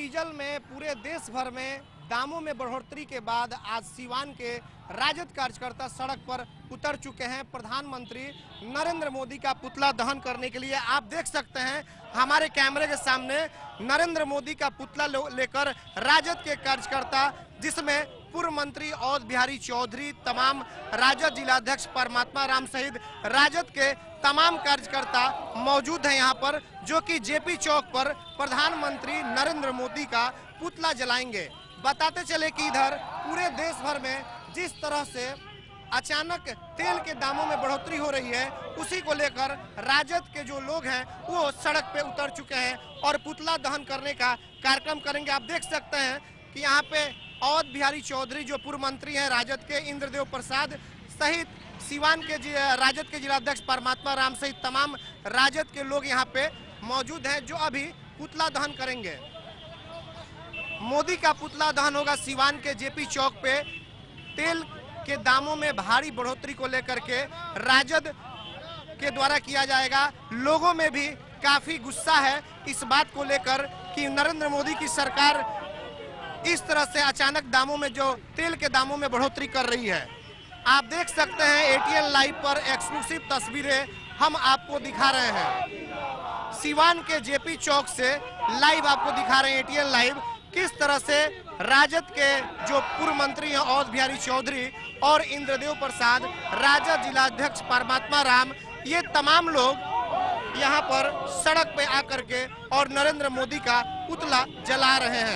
Diesel में पूरे देश भर में दामों में बढ़ोतरी के बाद आज सीवान के राजद कार्यकर्ता सड़क पर उतर चुके हैं प्रधानमंत्री नरेंद्र मोदी का पुतला दहन करने के लिए। आप देख सकते हैं हमारे कैमरे के सामने नरेंद्र मोदी का पुतला लेकर राजद के कार्यकर्ता, जिसमें पूर्व मंत्री अवध बिहारी चौधरी, तमाम राजद जिलाध्यक्ष परमात्मा राम सहित राजद के तमाम कार्यकर्ता मौजूद हैं यहाँ पर, जो कि जेपी चौक पर प्रधानमंत्री नरेंद्र मोदी का पुतला जलाएंगे। बताते चले कि इधर पूरे देश भर में जिस तरह से अचानक तेल के दामों में बढ़ोतरी हो रही है, उसी को लेकर राजद के जो लोग हैं वो सड़क पे उतर चुके हैं और पुतला दहन करने का कार्यक्रम करेंगे। आप देख सकते हैं कि यहाँ पे अवध बिहारी चौधरी जो पूर्व मंत्री हैं राजद के, इंद्रदेव प्रसाद सहित सीवान के राजद के जिलाध्यक्ष परमात्मा राम सहित तमाम राजद के लोग यहाँ पे मौजूद हैं, जो अभी पुतला दहन करेंगे। मोदी का पुतला दहन होगा सीवान के जेपी चौक पे। तेल के दामों में भारी बढ़ोतरी को लेकर के राजद के द्वारा किया जाएगा। लोगों में भी काफी गुस्सा है इस बात को लेकर कि नरेंद्र मोदी की सरकार इस तरह से अचानक दामों में जो तेल के दामों में बढ़ोतरी कर रही है। आप देख सकते हैं एटीएन लाइव पर एक्सक्लूसिव तस्वीरें हम आपको दिखा रहे हैं। सीवान के जेपी चौक से लाइव आपको दिखा रहे हैं एटीएन लाइव, किस तरह से राजद के जो पूर्व मंत्री हैं अवध बिहारी चौधरी और इंद्रदेव प्रसाद, राजद जिलाध्यक्ष परमात्मा राम, ये तमाम लोग यहाँ पर सड़क पे आकर के और नरेंद्र मोदी का पुतला जला रहे हैं।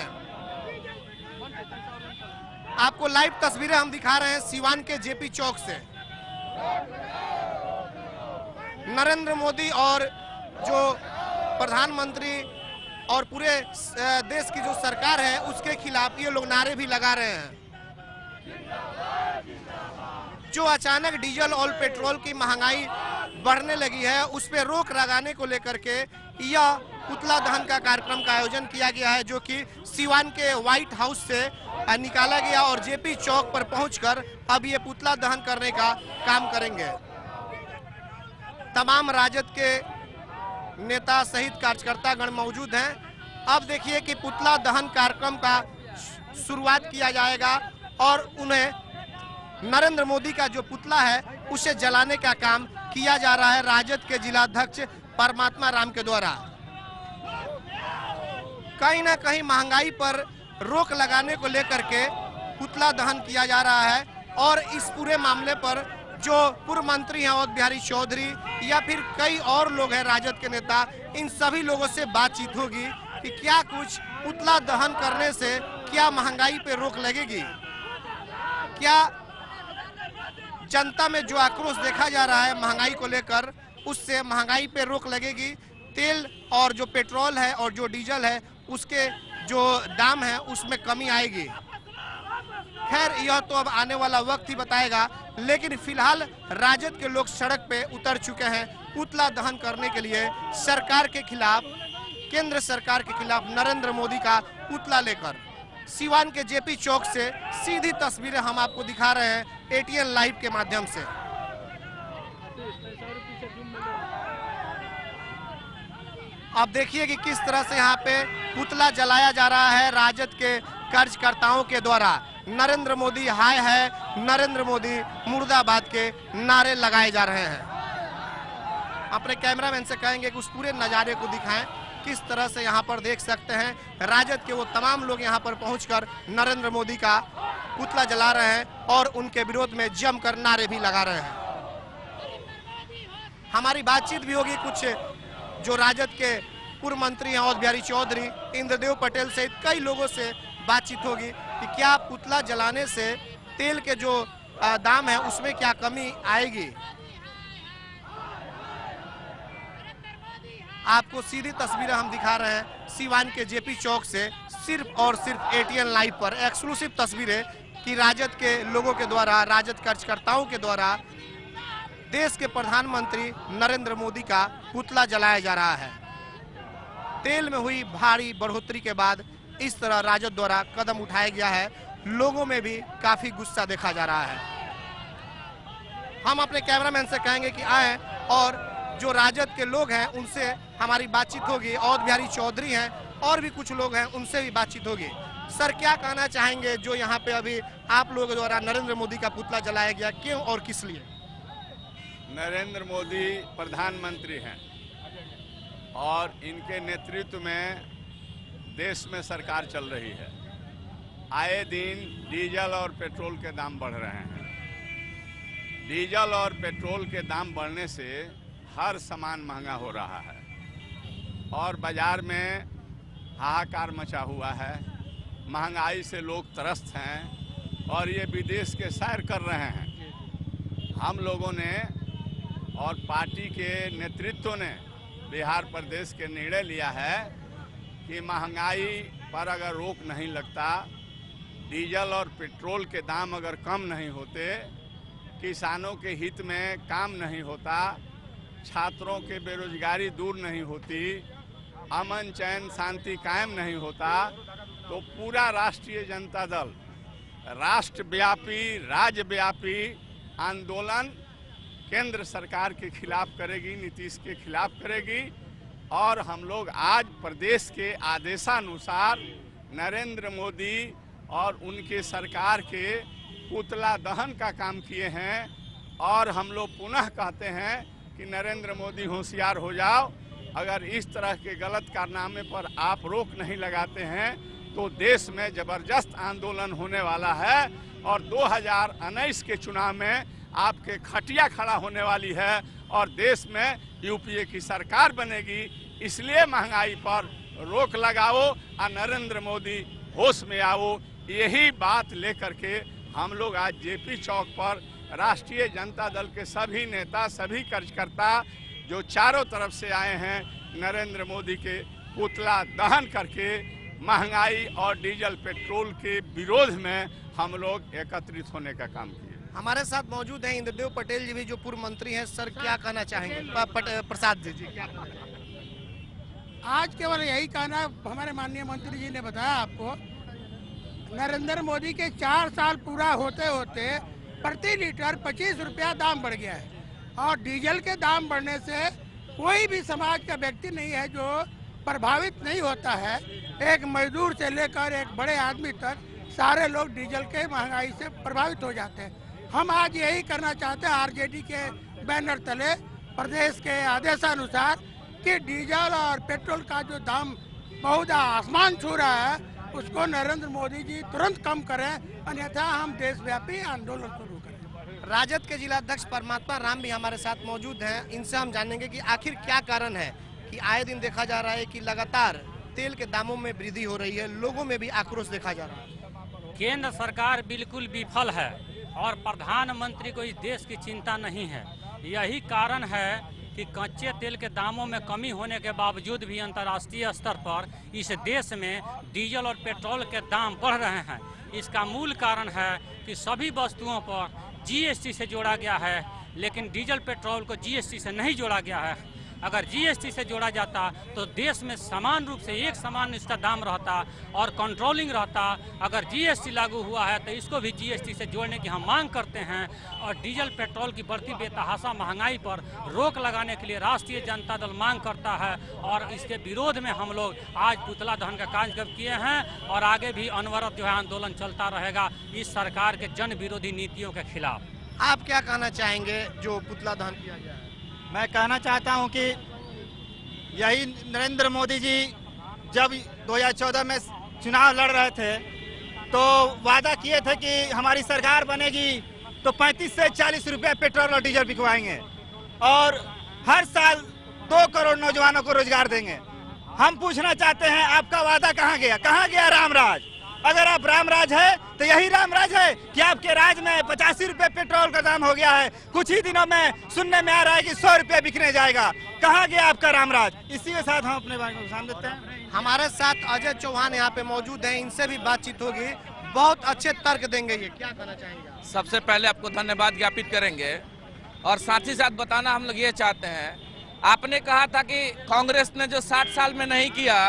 आपको लाइव तस्वीरें हम दिखा रहे हैं सीवान के जेपी चौक से। नरेंद्र मोदी और जो प्रधानमंत्री और पूरे देश की जो सरकार है उसके खिलाफ ये लोग नारे भी लगा रहे हैं। जो अचानक डीजल और पेट्रोल की महंगाई बढ़ने लगी है, उस पर रोक लगाने को लेकर के यह पुतला दहन का कार्यक्रम का आयोजन किया गया है, जो कि सीवान के व्हाइट हाउस से निकाला गया और जेपी चौक पर पहुंचकर अब ये पुतला दहन करने का काम करेंगे। तमाम राजद के नेता सहित कार्यकर्तागण मौजूद हैं। अब देखिए कि पुतला दहन कार्यक्रम का शुरुआत किया जाएगा और उन्हें नरेंद्र मोदी का जो पुतला है उसे जलाने का काम किया जा रहा है राजद के जिलाध्यक्ष परमात्मा राम के द्वारा। कहीं ना कहीं महंगाई पर रोक लगाने को लेकर के पुतला दहन किया जा रहा है और इस पूरे मामले पर जो पूर्व मंत्री हैं अवध बिहारी चौधरी या फिर कई और लोग हैं राजद के नेता, इन सभी लोगों से बातचीत होगी कि क्या कुछ पुतला दहन करने से क्या महंगाई पे रोक लगेगी, क्या जनता में जो आक्रोश देखा जा रहा है महंगाई को लेकर उससे महंगाई पे रोक लगेगी, तेल और जो पेट्रोल है और जो डीजल है उसके जो दाम है उसमें कमी आएगी। खैर यह तो अब आने वाला वक्त ही बताएगा, लेकिन फिलहाल राजद के लोग सड़क पे उतर चुके हैं पुतला दहन करने के लिए सरकार के खिलाफ, केंद्र सरकार के खिलाफ नरेंद्र मोदी का पुतला लेकर। सीवान के जेपी चौक से सीधी तस्वीरें हम आपको दिखा रहे हैं एटीएन लाइव के माध्यम से। आप देखिए कि किस तरह से यहाँ पे पुतला जलाया जा रहा है राजद के कार्यकर्ताओं के द्वारा। नरेंद्र मोदी हाय है, नरेंद्र मोदी मुर्दाबाद के नारे लगाए जा रहे हैं। अपने कैमरामैन से कहेंगे कि उस पूरे नज़ारे को दिखाएं, किस तरह से यहाँ पर देख सकते हैं राजद के वो तमाम लोग यहाँ पर पहुंचकर नरेंद्र मोदी का पुतला जला रहे हैं और उनके विरोध में जमकर नारे भी लगा रहे हैं। हमारी बातचीत भी होगी कुछ जो राजद के पूर्व मंत्री हैं अवध बिहारी चौधरी, इंद्रदेव पटेल सहित कई लोगों से बातचीत होगी कि क्या पुतला जलाने से तेल के जो दाम है उसमें क्या कमी आएगी। आपको सीधी तस्वीरें हम दिखा रहे हैं सीवान के जेपी चौक से, सिर्फ और सिर्फ एटीएन लाइव पर एक्सक्लूसिव तस्वीरें कि राजद के लोगों के द्वारा, राजद कार्यकर्ताओं के द्वारा देश के प्रधानमंत्री नरेंद्र मोदी का पुतला जलाया जा रहा है। तेल में हुई भारी बढ़ोतरी के बाद इस तरह राजद द्वारा कदम उठाया गया है। लोगों में भी काफी गुस्सा देखा जा रहा है। हम अपने कैमरामैन से कहेंगे कि आए और जो राजद के लोग हैं उनसे हमारी बातचीत होगी। अवध बिहारी चौधरी हैं और भी कुछ लोग हैं, उनसे भी बातचीत होगी। सर, क्या कहना चाहेंगे जो यहाँ पे अभी आप लोगों द्वारा नरेंद्र मोदी का पुतला जलाया गया, क्यों और किस लिए? नरेंद्र मोदी प्रधानमंत्री हैं और इनके नेतृत्व में देश में सरकार चल रही है। आए दिन डीजल और पेट्रोल के दाम बढ़ रहे हैं। डीजल और पेट्रोल के दाम बढ़ने से हर सामान महंगा हो रहा है और बाजार में हाहाकार मचा हुआ है। महंगाई से लोग त्रस्त हैं और ये विदेश के सैर कर रहे हैं। हम लोगों ने और पार्टी के नेतृत्व ने बिहार प्रदेश के निर्णय लिया है कि महंगाई पर अगर रोक नहीं लगता, डीजल और पेट्रोल के दाम अगर कम नहीं होते, किसानों के हित में काम नहीं होता, छात्रों के बेरोजगारी दूर नहीं होती, अमन चैन शांति कायम नहीं होता, तो पूरा राष्ट्रीय जनता दल राष्ट्रव्यापी राज्यव्यापी आंदोलन केंद्र सरकार के खिलाफ करेगी, नीतीश के खिलाफ करेगी। और हम लोग आज प्रदेश के आदेशानुसार नरेंद्र मोदी और उनके सरकार के पुतला दहन का काम किए हैं और हम लोग पुनः कहते हैं कि नरेंद्र मोदी होशियार हो जाओ। अगर इस तरह के गलत कारनामे पर आप रोक नहीं लगाते हैं तो देश में जबरदस्त आंदोलन होने वाला है और 2019 के चुनाव में आपके खटिया खड़ा होने वाली है और देश में यूपीए की सरकार बनेगी। इसलिए महंगाई पर रोक लगाओ और नरेंद्र मोदी होश में आओ। यही बात लेकर के हम लोग आज जेपी चौक पर राष्ट्रीय जनता दल के सभी नेता, सभी कार्यकर्ता जो चारों तरफ से आए हैं, नरेंद्र मोदी के पुतला दहन करके महंगाई और डीजल पेट्रोल के विरोध में हम लोग एकत्रित होने का काम किए। हमारे साथ मौजूद हैं इंद्रदेव पटेल जी भी, जो पूर्व मंत्री हैं। सर, क्या कहना चाहेंगे? प्रसाद जी क्या कहना चाहेंगे? आज केवल यही कहना, हमारे माननीय मंत्री जी ने बताया आपको, नरेंद्र मोदी के 4 साल पूरा होते होते प्रति लीटर 25 रुपया दाम बढ़ गया है और डीजल के दाम बढ़ने से कोई भी समाज का व्यक्ति नहीं है जो प्रभावित नहीं होता है। एक मजदूर से लेकर एक बड़े आदमी तक सारे लोग डीजल के महंगाई से प्रभावित हो जाते हैं। हम आज यही करना चाहते हैं आरजेडी के बैनर तले प्रदेश के आदेशानुसार कि डीजल और पेट्रोल का जो दाम बहुत आसमान छू रहा है उसको नरेंद्र मोदी जी तुरंत कम करें, अन्यथा हम देशव्यापी आंदोलन शुरू करें। राजद के जिलाध्यक्ष परमात्मा राम भी हमारे साथ मौजूद हैं। इनसे हम जानेंगे कि आखिर क्या कारण है कि आए दिन देखा जा रहा है कि लगातार तेल के दामों में वृद्धि हो रही है, लोगों में भी आक्रोश देखा जा रहा है। केंद्र सरकार बिल्कुल विफल है और प्रधानमंत्री को इस देश की चिंता नहीं है। यही कारण है कि कच्चे तेल के दामों में कमी होने के बावजूद भी अंतर्राष्ट्रीय स्तर पर इस देश में डीजल और पेट्रोल के दाम बढ़ रहे हैं। इसका मूल कारण है कि सभी वस्तुओं पर जीएसटी से जोड़ा गया है, लेकिन डीजल पेट्रोल को जीएसटी से नहीं जोड़ा गया है। अगर जीएसटी से जोड़ा जाता तो देश में समान रूप से एक समान इसका दाम रहता और कंट्रोलिंग रहता। अगर जीएसटी लागू हुआ है तो इसको भी जीएसटी से जोड़ने की हम मांग करते हैं और डीजल पेट्रोल की बढ़ती बेतहाशा महंगाई पर रोक लगाने के लिए राष्ट्रीय जनता दल मांग करता है और इसके विरोध में हम लोग आज पुतला दहन का कार्यक्रम किए हैं और आगे भी अनवरत जो है आंदोलन चलता रहेगा इस सरकार के जन विरोधी नीतियों के खिलाफ। आप क्या कहना चाहेंगे जो पुतला दहन किया गया है? मैं कहना चाहता हूं कि यही नरेंद्र मोदी जी जब 2014 में चुनाव लड़ रहे थे तो वादा किए थे कि हमारी सरकार बनेगी तो 35 से 40 रुपए पेट्रोल और डीजल बिकवाएंगे और हर साल 2 करोड़ नौजवानों को रोजगार देंगे। हम पूछना चाहते हैं आपका वादा कहाँ गया? कहाँ गया रामराज? अगर आप रामराज है तो यही रामराज है कि आपके राज में 85 रुपए पेट्रोल का दाम हो गया है। कुछ ही दिनों में सुनने में आ रहा है कि 100 रुपए बिकने जाएगा। कहाँ गया आपका रामराज? इसी के साथ हम अपने बारे में सामने देते हैं। हमारे साथ अजय चौहान यहाँ पे मौजूद हैं, इनसे भी बातचीत होगी। बहुत अच्छे तर्क देंगे ये, क्या कहना चाहेंगे? सबसे पहले आपको धन्यवाद ज्ञापित करेंगे और साथ ही साथ बताना हम लोग ये चाहते हैं, आपने कहा था कि कांग्रेस ने जो 60 साल में नहीं किया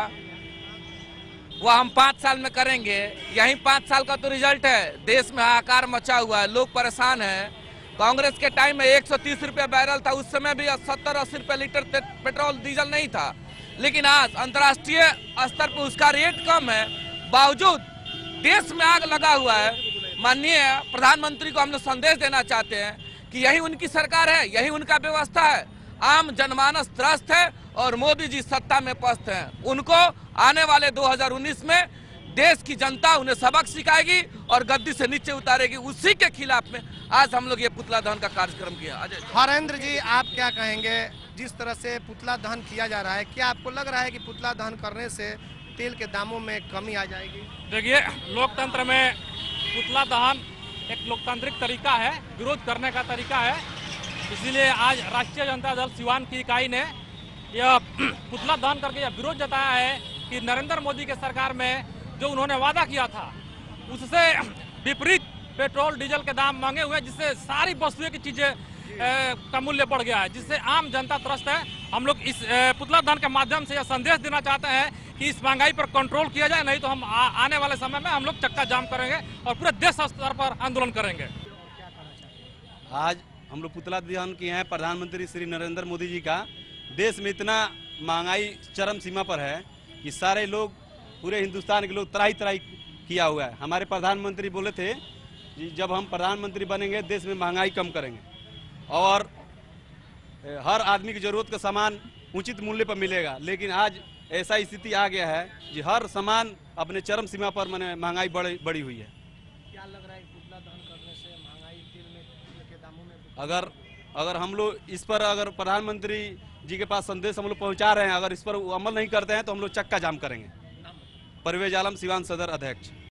वो हम 5 साल में करेंगे। यही 5 साल का तो रिजल्ट है। देश में हाहाकार मचा हुआ है, लोग परेशान हैं। कांग्रेस के टाइम में 130 रुपये बैरल था, उस समय भी 70-80 रुपये लीटर पेट्रोल डीजल नहीं था। लेकिन आज अंतर्राष्ट्रीय स्तर पर उसका रेट कम है, बावजूद देश में आग लगा हुआ है। माननीय प्रधानमंत्री को हम लोग संदेश देना चाहते हैं कि यही उनकी सरकार है, यही उनका व्यवस्था है। आम जनमानस त्रस्त है और मोदी जी सत्ता में पस्त हैं। उनको आने वाले 2019 में देश की जनता उन्हें सबक सिखाएगी और गद्दी से नीचे उतारेगी। उसी के खिलाफ में आज हम लोग ये पुतला दहन का कार्यक्रम किया। अजय हरेंद्र जी, आप क्या कहेंगे? जिस तरह से पुतला दहन किया जा रहा है, क्या आपको लग रहा है कि पुतला दहन करने से तेल के दामों में कमी आ जाएगी? देखिए, लोकतंत्र में पुतला दहन एक लोकतांत्रिक तरीका है, विरोध करने का तरीका है। इसीलिए आज राष्ट्रीय जनता दल सिवान की इकाई ने यह पुतला दहन करके यह विरोध जताया है कि नरेंद्र मोदी के सरकार में जो उन्होंने वादा किया था उससे विपरीत पेट्रोल डीजल के दाम महंगे हुए, जिससे सारी वस्तुएं की चीजें का मूल्य बढ़ गया है, जिससे आम जनता त्रस्त है। हम लोग इस पुतला दहन के माध्यम से यह संदेश देना चाहते हैं कि इस महंगाई पर कंट्रोल किया जाए, नहीं तो हम आने वाले समय में हम लोग चक्का जाम करेंगे और पूरे देश स्तर पर आंदोलन करेंगे। आज हम लोग पुतला दहन किए हैं प्रधानमंत्री श्री नरेंद्र मोदी जी का। देश में इतना महंगाई चरम सीमा पर है कि सारे लोग, पूरे हिंदुस्तान के लोग त्राही त्राही किया हुआ है। हमारे प्रधानमंत्री बोले थे कि जब हम प्रधानमंत्री बनेंगे देश में महंगाई कम करेंगे और हर आदमी की जरूरत का सामान उचित मूल्य पर मिलेगा। लेकिन आज ऐसा स्थिति आ गया है कि हर सामान अपने चरम सीमा पर माने महंगाई बढ़ी हुई है। क्या लग रहा है पुतला दहन करने से महंगाई तेल के दामों में अगर हम लोग इस पर, अगर प्रधानमंत्री जी के पास संदेश हम लोग पहुंचा रहे हैं, अगर इस पर अमल नहीं करते हैं तो हम लोग चक्का जाम करेंगे। परवेज आलम, सिवान सदर अध्यक्ष।